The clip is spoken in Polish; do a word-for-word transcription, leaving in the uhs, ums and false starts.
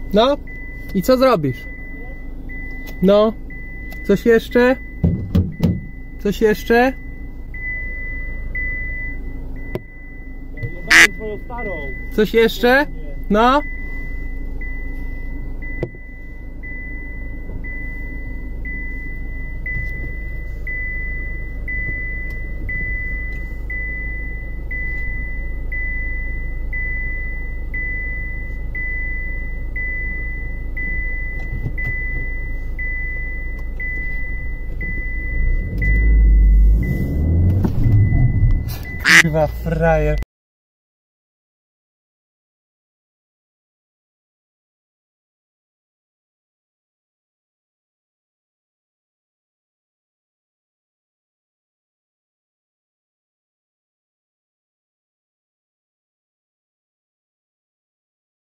No i co zrobisz? No, coś jeszcze? Coś jeszcze? Twoją starą. Coś jeszcze? No? Kurwa frajer.